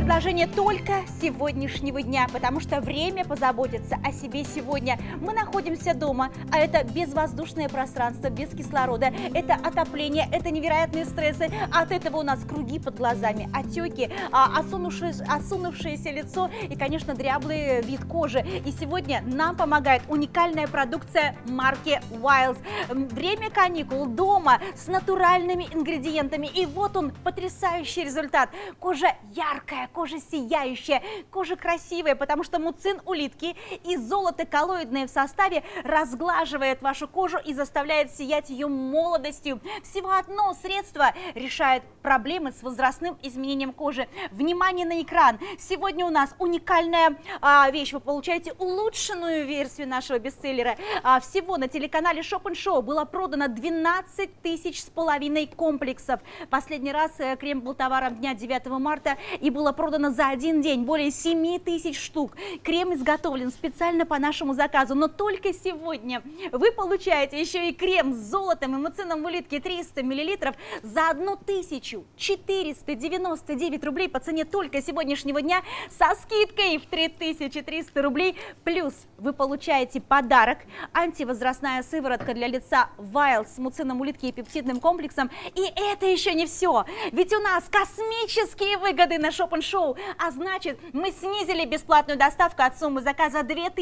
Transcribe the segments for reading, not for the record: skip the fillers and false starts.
предложение только сегодняшнего дня, потому что время позаботиться о себе сегодня. Мы находимся дома, а это безвоздушное пространство, без кислорода, это отопление, это невероятные стрессы. От этого у нас круги под глазами, отеки, осунувшееся лицо и, конечно, дряблый вид кожи. И сегодня нам помогает уникальная продукция марки Wiles. Время каникул дома с натуральными ингредиентами. И вот он, потрясающий результат. Кожа яркая, кожа сияющая, кожа красивая, потому что муцин улитки и золото коллоидное в составе разглаживает вашу кожу и заставляет сиять ее молодостью. Всего одно средство решает проблемы с возрастным изменением кожи. Внимание на экран. Сегодня у нас уникальная вещь. Вы получаете улучшенную версию нашего бестселлера. Всего на телеканале Shop & Show было продано 12 500 комплексов. Последний раз крем был товаром дня 9 марта и было продано за один день более 7000 штук. Крем изготовлен специально по нашему заказу, но только сегодня вы получаете еще и крем с золотом и муцином улитки 300 мл за 1499 рублей по цене только сегодняшнего дня со скидкой в 3300 рублей. Плюс вы получаете подарок — антивозрастная сыворотка для лица Wiles с муцином улитки и пептидным комплексом. И это еще не все, ведь у нас космические выгоды на Shop & Show, а значит, мы снизили бесплатную доставку от суммы заказа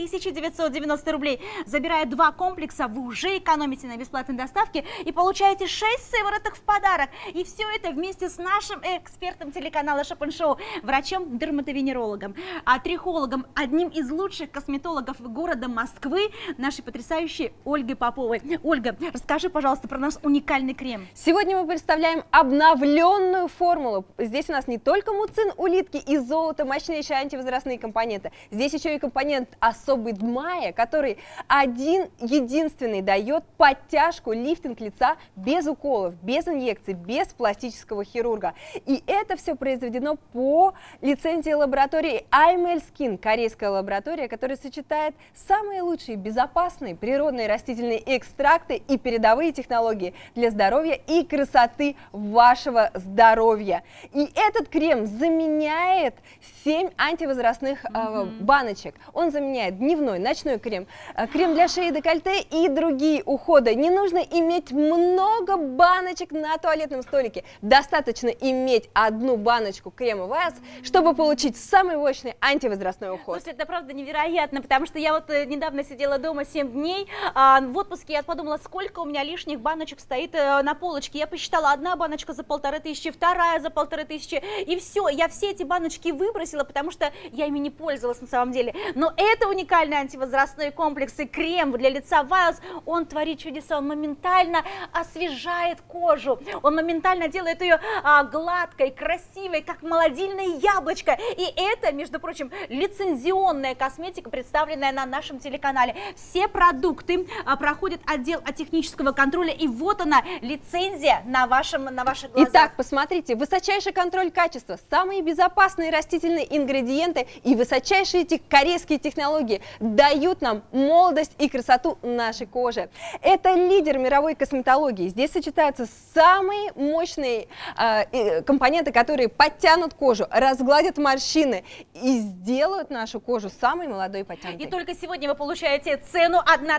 2990 рублей. Забирая 2 комплекса, вы уже экономите на бесплатной доставке и получаете 6 сывороток в подарок. И все это вместе с нашим экспертом телеканала Shop & Show, врачом-дерматовенерологом, трихологом, одним из лучших косметологов города Москвы, нашей потрясающей Ольгой Поповой. Ольга, расскажи, пожалуйста, про наш уникальный крем. Сегодня мы представляем обновленную формулу. Здесь у нас не только муцин улитки и золото, мощнейшие антивозрастные компоненты. Здесь еще и компонент особый Дмая, который один-единственный дает подтяжку, лифтинг лица без уколов, без инъекций, без пластического хирурга. И это все произведено по лицензии лаборатории IML Skin, корейская лаборатория, которая сочетает самые лучшие безопасные природные растительные экстракты и передовые технологии для здоровья и красоты вашего здоровья. И этот крем заменяет 7 антивозрастных баночек. Он заменяет дневной, ночной крем, крем для шеи, декольте и другие уходы. Не нужно иметь много баночек на туалетном столике. Достаточно иметь одну баночку крема Wiles, чтобы получить самый мощный антивозрастной уход. Слушайте, это правда невероятно, потому что я вот недавно сидела дома 7 дней в отпуске, я подумала, сколько у меня лишних баночек стоит на полочке. Я посчитала, одна баночка за 1500, вторая за 1500, и все, я все эти баночки выбросила, потому что я ими не пользовалась на самом деле. Но это уникальный антивозрастной комплекс и крем для лица Wiles, он творит чудеса, он моментально освежает кожу, он моментально делает ее гладкой, красивой, как молодильное яблочко. И это, между прочим, лицензионная косметика, представленная на нашем телеканале. Все продукты проходят отдел технического контроля, и вот она, лицензия на ваших глазах. Итак, посмотрите, высочайший контроль качества, самые безопасные растительные ингредиенты и высочайшие эти корейские технологии дают нам молодость и красоту нашей кожи. Это лидер мировой косметологии. Здесь сочетаются самые мощные компоненты, которые подтянут кожу, разгладят морщины и сделают нашу кожу самой молодой и подтянутой. И только сегодня вы получаете цену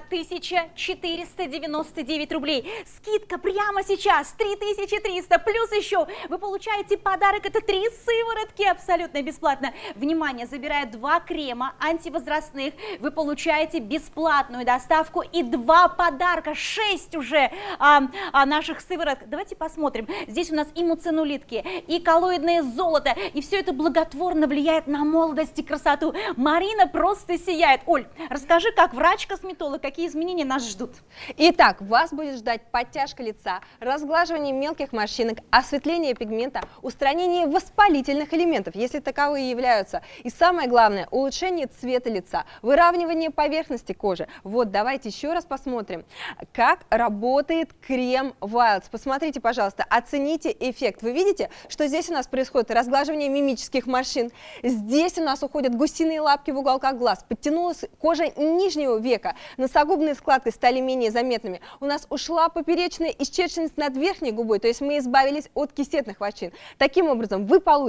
1499 рублей. Скидка прямо сейчас 3300, плюс еще вы получаете подарок, это 3 сыворотки абсолютно бесплатно. Внимание, забирая 2 крема антивозрастных, вы получаете бесплатную доставку и 2 подарка, 6 уже наших сывороток. Давайте посмотрим. Здесь у нас и муцин улитки, и коллоидное золото, и все это благотворно влияет на молодость и красоту. Марина просто сияет. Оль, расскажи, как врач-косметолог, какие изменения нас ждут? Итак, вас будет ждать подтяжка лица, разглаживание мелких морщинок, осветление пигмента, устранение воспалительных элементов, если таковые являются. И самое главное, улучшение цвета лица, выравнивание поверхности кожи. Вот, давайте еще раз посмотрим, как работает крем Wiles. Посмотрите, пожалуйста, оцените эффект. Вы видите, что здесь у нас происходит разглаживание мимических морщин, здесь у нас уходят гусиные лапки в уголках глаз, подтянулась кожа нижнего века, носогубные складки стали менее заметными, у нас ушла поперечная исчерченность над верхней губой, то есть мы избавились от кисетных морщин. Таким образом, вы получите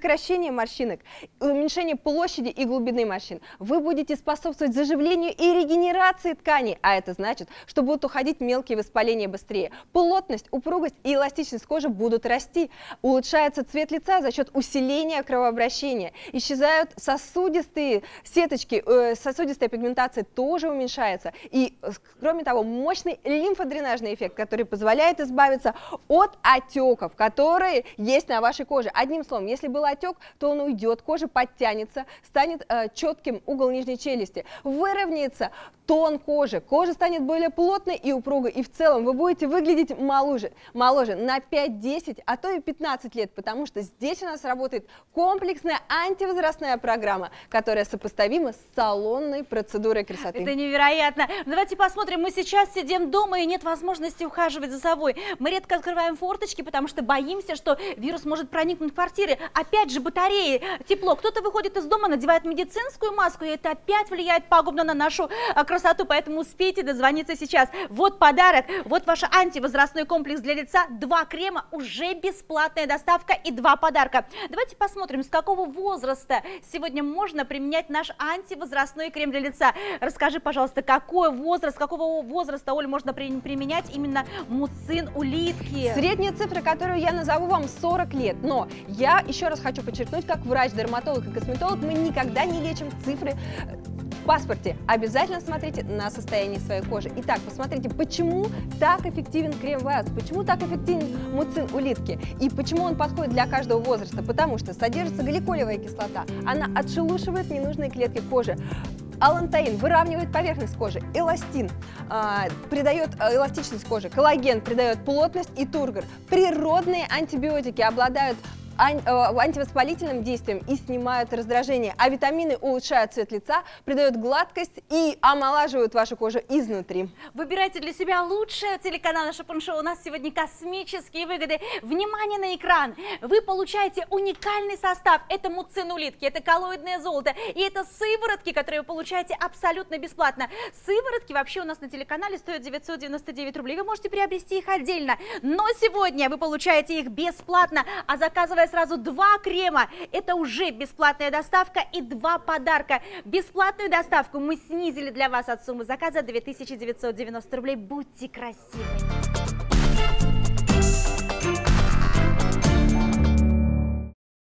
сокращение морщинок, уменьшение площади и глубины морщин. Вы будете способствовать заживлению и регенерации тканей, а это значит, что будут уходить мелкие воспаления быстрее. Плотность, упругость и эластичность кожи будут расти. Улучшается цвет лица за счет усиления кровообращения. Исчезают сосудистые сеточки, сосудистая пигментация тоже уменьшается. И, кроме того, мощный лимфодренажный эффект, который позволяет избавиться от отеков, которые есть на вашей коже. Одним словом, если был отек, то он уйдет, кожа подтянется, станет четким угол нижней челюсти, выровняется тон кожи, кожа станет более плотной и упругой, и в целом вы будете выглядеть моложе на 5-10, а то и 15 лет, потому что здесь у нас работает комплексная антивозрастная программа, которая сопоставима с салонной процедурой красоты. Это невероятно. Давайте посмотрим, мы сейчас сидим дома и нет возможности ухаживать за собой. Мы редко открываем форточки, потому что боимся, что вирус может проникнуть в квартиры. Опять же, батареи, тепло. Кто-то выходит из дома, надевает медицинскую маску, и это опять влияет пагубно на нашу красоту, поэтому успейте дозвониться сейчас. Вот подарок, вот ваш антивозрастной комплекс для лица, 2 крема, уже бесплатная доставка и 2 подарка. Давайте посмотрим, с какого возраста сегодня можно применять наш антивозрастной крем для лица. Расскажи, пожалуйста, какой возраст, с какого возраста, Оль, можно применять именно муцин улитки? Средняя цифра, которую я назову вам, 40 лет. Но я еще раз хочу подчеркнуть, как врач, дерматолог и косметолог, мы никогда не лечим цифры в паспорте. Обязательно смотрите на состояние своей кожи. Итак, посмотрите, почему так эффективен крем ВАЗ, почему так эффективен муцин улитки и почему он подходит для каждого возраста. Потому что содержится гликолевая кислота, она отшелушивает ненужные клетки кожи. Алантаин выравнивает поверхность кожи, эластин придает эластичность кожи, коллаген придает плотность и тургор. Природные антибиотики обладают антивоспалительным действием и снимают раздражение, а витамины улучшают цвет лица, придают гладкость и омолаживают вашу кожу изнутри. Выбирайте для себя лучшее. Телеканал Шопен Шоу. У нас сегодня космические выгоды. Внимание на экран. Вы получаете уникальный состав. Это муцин улитки, это коллоидное золото и это сыворотки, которые вы получаете абсолютно бесплатно. Сыворотки вообще у нас на телеканале стоят 999 рублей. Вы можете приобрести их отдельно, но сегодня вы получаете их бесплатно, а заказывая сразу 2 крема, это уже бесплатная доставка и 2 подарка. Бесплатную доставку мы снизили для вас от суммы заказа 2990 рублей. Будьте красивыми!